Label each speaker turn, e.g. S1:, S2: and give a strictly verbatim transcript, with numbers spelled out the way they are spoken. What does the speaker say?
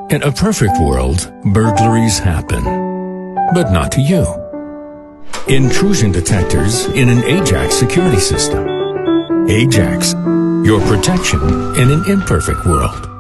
S1: In a perfect world, burglaries happen, but not to you. Intrusion detectors in an AJAX security system. AJAX, your protection in an imperfect world.